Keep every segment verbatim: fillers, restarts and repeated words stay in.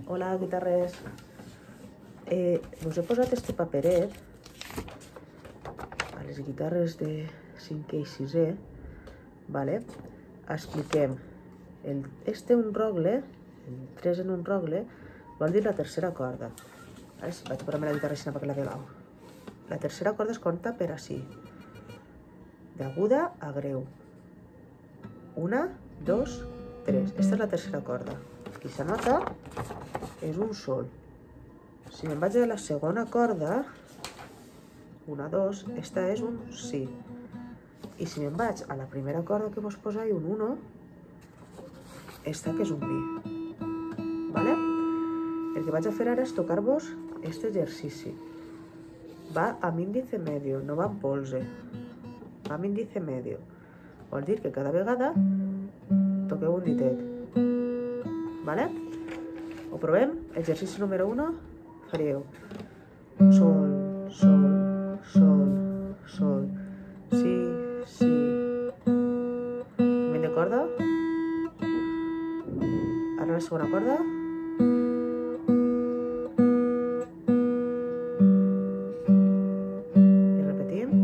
Hola, guitarres. Eh, us he posat este paperet a les guitarres de cinquè i sisè, vale? Expliquem. El, este un rogle, el tres en un rogle, vol dir la tercera corda. Vale? Vaig a posar-me la guitarra així perquè la vegeu. La tercera corda es compta per així, d'aguda a greu. Una, dos, tres. Esta és la tercera corda. Aquí s'anota, és un sol. Si me'n vaig a la segona corda, una, dos, esta és un si. I si me'n vaig a la primera corda que vos posa un uno, esta que és un mi. Vale? El que vaig a fer ara és tocar-vos este exercici. Va amb índice medio, no va amb polze. Va amb índice medio. Vol dir que cada vegada toqueu un ditet. Vale? Ho provem? Exercici número uno. Faríeu sol, sol, sol, sol, si, si. Canviem de corda. Ara la segona corda. I repetim.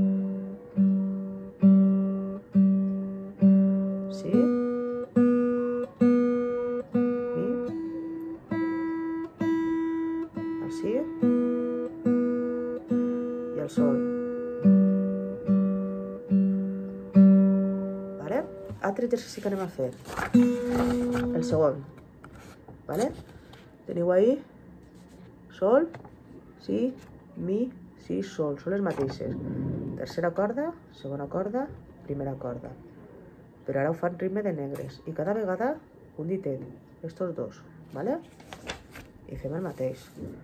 Si. Mi. Així. I el sol. Vale? Altre exercici que anem a fer. El segon. Vale? Teniu ahí sol, si, mi, si, sol. Són les mateixes. Tercera corda, segona corda, primera corda. Però ara ho fan ritme de negres. I cada vegada un ditet. Estos dos. Vale? I fem el mateix.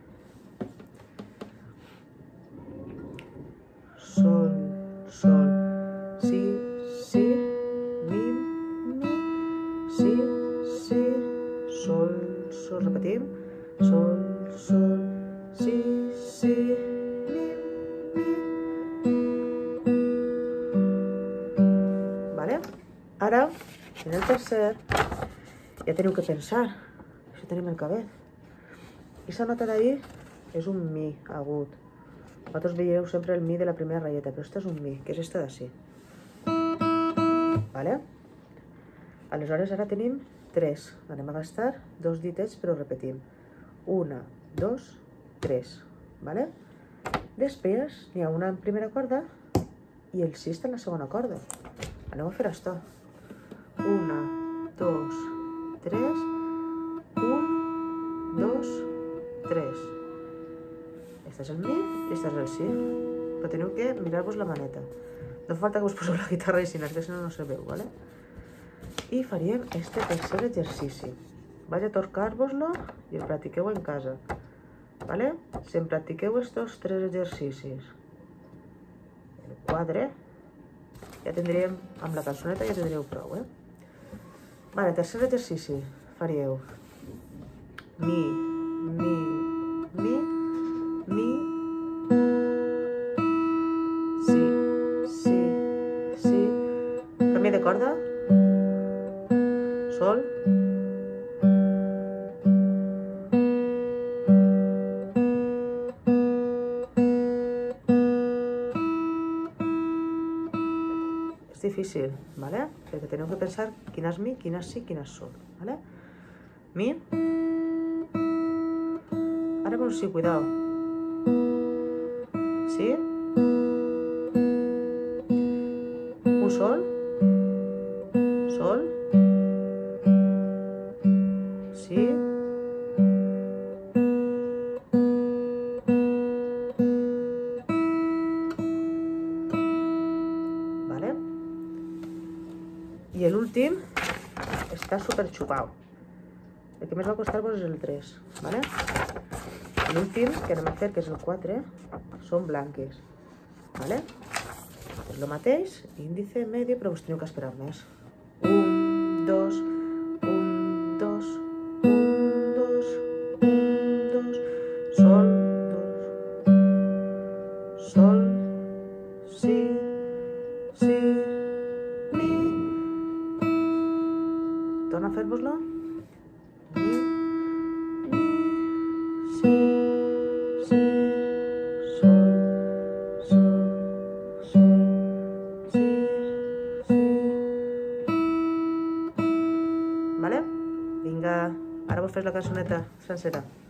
Sol, sol, si, si, mi, mi, si, si, sol, sol, repetim. Sol, sol, si, si, mi, mi. Vale? Ara, en el tercer, ja teniu que pensar. Això tenim el cabell. I la nota d'ahir és un mi agut. Vosaltres veieu sempre el mi de la primera ratlleta, però este és un mi, que és este d'ací. Vale? Aleshores, ara tenim tres. Anem a gastar dos ditets, però repetim. Una, dos, tres. Vale? Després, n'hi ha una en primera corda i el si està en la segona corda. Anem a fer això. Una, dos, tres. Un, dos, tres. Este és el mi i este és el si. Però teniu que mirar-vos la maneta. No fa falta que us poseu la guitarra i si no, si no, no se veu, ¿vale? I faríem este tercer exercici. Vaig a tocar-vos-lo i el practiqueu en casa. ¿Vale? Si em practiqueu estos tres exercicis, el quadre, ja tindríem, amb la cançoneta ja tindríeu prou, eh? Vale, tercer exercici. Faríeu mi, mi, mi, mi, si, si, si, canvi de corda, sol, és difícil, ¿vale? Perquè teniu que pensar quina és mi, quina és si, quina és sol, ¿vale? Mi, ara con si, cuidado. Si, un sol, sol, si, vale? I l'últim està super xupau. El que més va costar-vos és el tres, vale? L'últim que anem a fer, que és el quatre, són blanques, vale? És el mateix, índice, medio, però vos teniu que esperar més. Un, dos, un, dos, un, dos, un, dos, sol, dos, sol, si, si, mi. Torna a fer-vos-lo. Mi, mi, Vinga, ara vos fes la cançoneta sencera.